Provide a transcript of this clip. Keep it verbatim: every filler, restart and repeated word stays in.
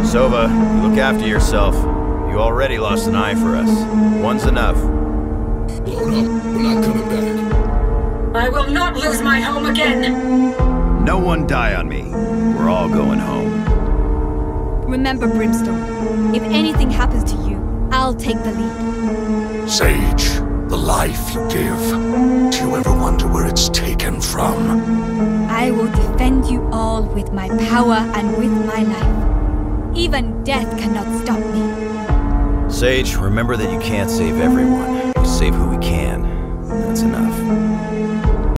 Sova, look after yourself. You already lost an eye for us. One's enough. Blown up. We're not coming back. I will not lose my home again! No one die on me. We're all going home. Remember, Brimstone, if anything happens to you, I'll take the lead. Sage, the life you give. Do you ever wonder where it's taken from? I will defend you all with my power and with my life. Even death cannot stop me. Sage, remember that you can't save everyone. We save who we can. That's enough.